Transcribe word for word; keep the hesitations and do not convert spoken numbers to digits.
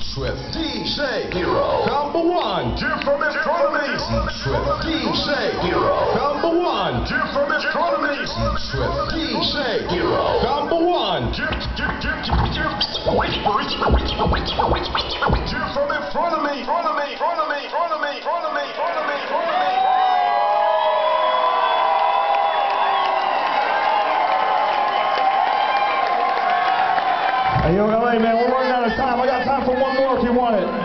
Swift, D J Hero. Number one, get from in front of me. Swift, D J Hero. Number one, get from in front of me. Swift, D J Hero. Number one, get, get, get, get, get. Get from in front of me, front of me, front of me, front of me, front of me, front of me, front of me. Hey, yo, L A, man, we're running out of time. I got time for one more if you want it.